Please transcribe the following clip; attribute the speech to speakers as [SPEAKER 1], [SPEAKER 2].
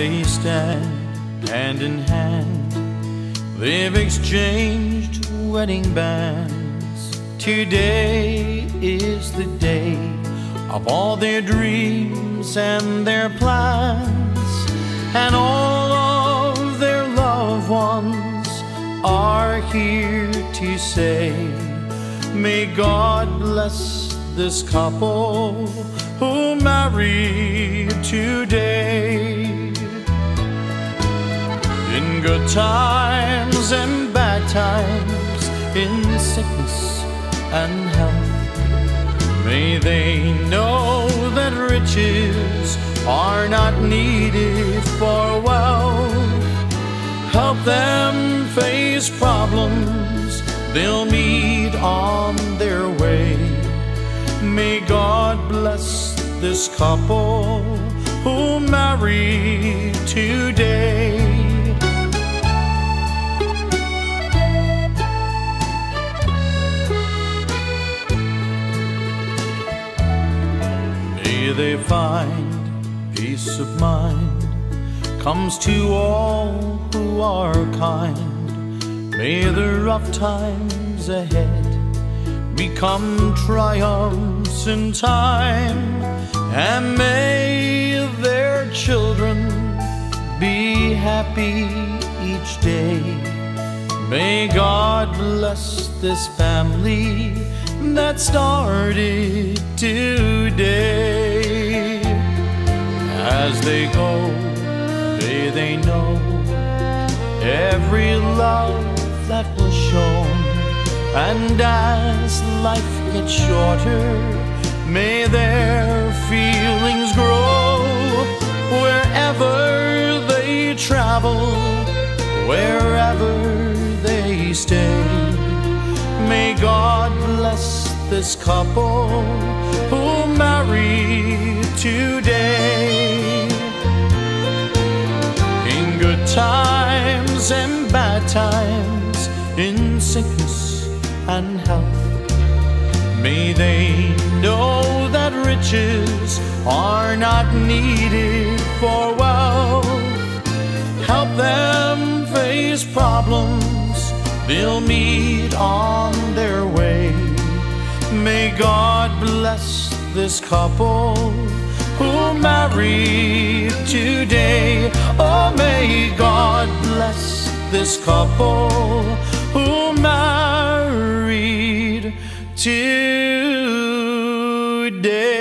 [SPEAKER 1] they stand hand in hand. They've exchanged wedding bands. Today is the day of all their dreams and their plans, and all of their loved ones are here to say, may God bless this couple who married today. In good times and bad times, in sickness and health, may they know that riches are not needed for wealth. Help them face problems they'll meet on their way. May God bless this couple who married today. May they find peace of mind comes to all who are kind. May the rough times ahead become triumphs in time, and may their children be happy each day. May God bless this family that started today. As they go, may they know every love that was shown, and as life gets shorter, may their feelings grow. Wherever they travel, wherever they stay, may God bless this couple who married today. In good times and bad times, in sickness and health, may they know that riches are not needed for wealth. Help them face problems they'll meet on their way. May God bless this couple who married today. Oh, may God bless this couple who married today.